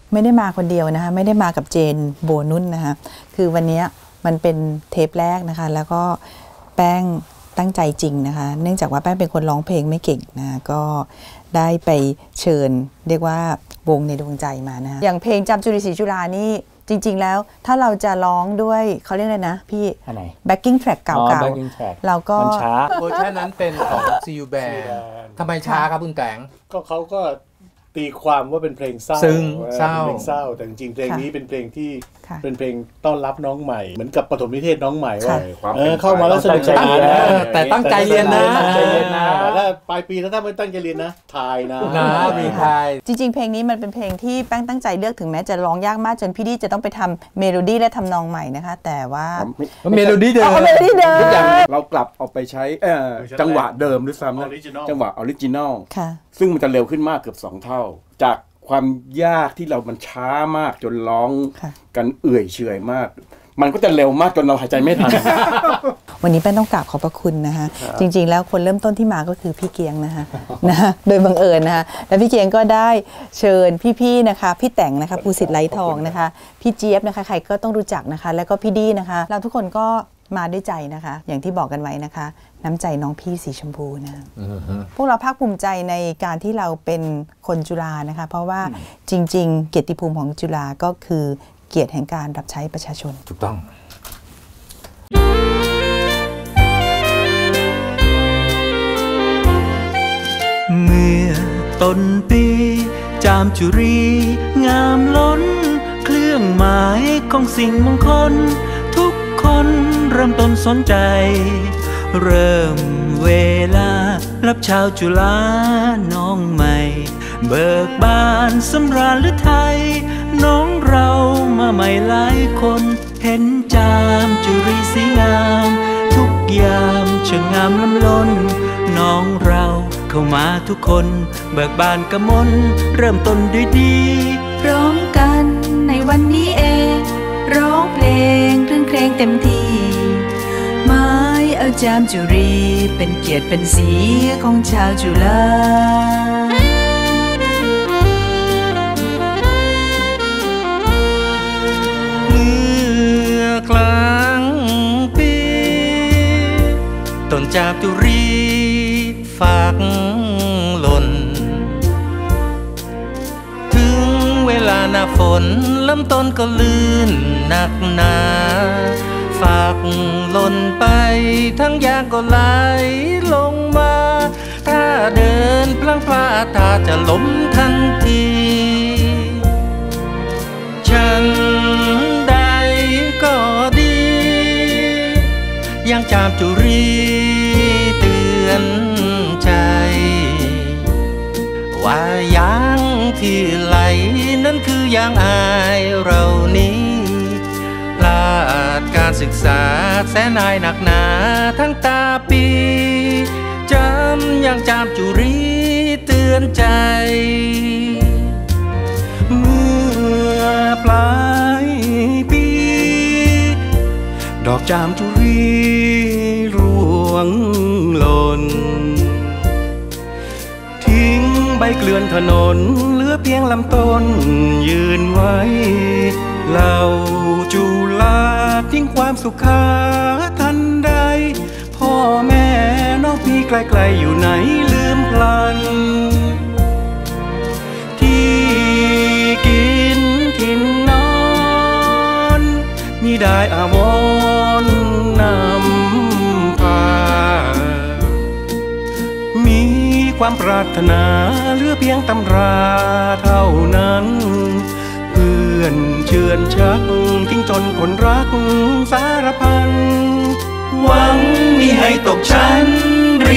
ไม่ได้มาคนเดียวนะคะไม่ได้มากับเจนโบนุ่นนะคะคือวันนี้มันเป็นเทปแรกนะคะแล้วก็แป้งตั้งใจจริงนะคะเนื่องจากว่าแป้งเป็นคนร้องเพลงไม่เก่งนะก็ได้ไปเชิญเรียกว่าวงในดวงใจมานะอย่างเพลงจามจุรีศรีจุฬานี่จริงๆแล้วถ้าเราจะร้องด้วยเขาเรียกอะไรนะพี่ backing track เก่าๆเราก็เวอร์ชันนั้นเป็นของ CU Band ทำไมช้าครับคุณแตงก็เขาก็ตีความว่าเป็นเพลงเศร้าซึ่งเศร้าแต่จริงๆเพลงนี้เป็นเพลงที่เป็นเพลงต้อนรับน้องใหม่เหมือนกับปฐมนิเทศน้องใหม่ว่าเข้ามาแล้วสนุกสนานนะแต่ตั้งใจเรียนนะแล้วปลายปีถ้าไม่ตั้งใจเรียนนะทายนะมีทายจริงๆเพลงนี้มันเป็นเพลงที่แป้งตั้งใจเลือกถึงแม้จะร้องยากมากจนพี่ดี้จะต้องไปทำเมโลดี้และทำนองใหม่นะคะแต่ว่าเมโลดี้เดิมทุกอย่างเรากลับเอาไปใช้จังหวะเดิมด้วยซ้ำนะจังหวะออริจินอลซึ่งมันจะเร็วขึ้นมากเกือบ2 เท่าจากความยากที่มันช้ามากจนร้องกันเอื่อยเฉอยมากมันก็จะเร็วมากจนเราหายใจไม่ทันวันนี้แป้งต้องกราบขอบพระคุณนะคะจริงๆแล้วคนเริ่มต้นที่มาก็คือพี่เกียงนะคะโดยบังเอิญนะคะแล้วพี่เกียงก็ได้เชิญพี่ๆนะคะพี่แต่งนะคะภูสิทธิ์ไร้ทองนะคะพี่เจี๊ยบนะคะใครก็ต้องรู้จักนะคะแล้วก็พี่ดี้นะคะเราทุกคนก็มาด้วยใจนะคะอย่างที่บอกกันไว้นะคะน้ำใจน้องพี่สีชมพูนะพวกเราภาคภูมิใจในการที่เราเป็นคนจุฬานะคะเพราะว่าจริงๆเกียรติภูมิของจุฬาก็คือเกียรติแห่งการรับใช้ประชาชนถูกต้องเมื่อต้นปีจามจุรีงามล้นเครื่องหมายของสิ่งมงคลทุกคนเริ่มต้นสนใจเริ่มเวลารับชาวจุฬาน้องใหม่เบิกบานสำราญหรือไทยน้องเรามาใหม่หลายคนเห็นจามจุรีสีงามทุกยามช่างงามล้ำล้นน้องเราเข้ามาทุกคนเบิกบานกมลเริ่มต้นด้วยดีพร้อมกันในวันนี้เองร้องเพลงคลื่นเพลงเต็มที่หมายเอาจามจุรีเป็นเกียรติเป็นสีของชาวจุฬาเมื่อกลางปีต้นจามจุรีฝากหล่นถึงเวลาหน้าฝนลำต้นก็ลื่นหนักหนาฝากหล่นไปทั้งยางก็ไหลลงมาถ้าเดินพลังพลาดถ้าจะล้มทันทีฉันใดก็ดียังจามจุรีเตือนใจว่ายางที่ไหลนั้นคือยางอายเรานี้ลาดการศึกษาแสนนายหนักหนาทั้งตาปีจำยังจามจุรีเตือนใจเมื่อปลายปีดอกจามจุรีร่วงหล่นทิ้งใบเกลื่อนถนนเหลือเพียงลำต้นยืนไว้เหล่าจุฬาทิ้งความสุขาทันใดพ่อแม่น้องพี่ไกลๆอยู่ไหนลืมพลันที่กินถิ่นนอนมิได้อาวรณ์นำพามีความปรารถนาเหลือเพียงตำราเท่านั้นเพื่อนเชื่อนชักทิ้งจนคนรักสารพันหวังมิให้ตกชั้นเ